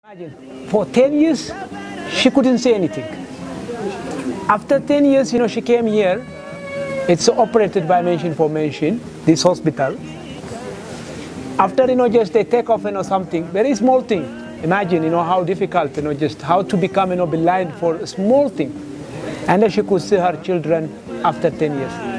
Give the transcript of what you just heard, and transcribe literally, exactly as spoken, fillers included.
For ten years, she couldn't say anything. After ten years, you know, she came here. It's operated by Mention for Mention, this hospital. After, you know, just they take off, you know, something, very small thing. Imagine, you know, how difficult, you know, just how to become, you know, blind for a small thing. And then she could see her children after ten years.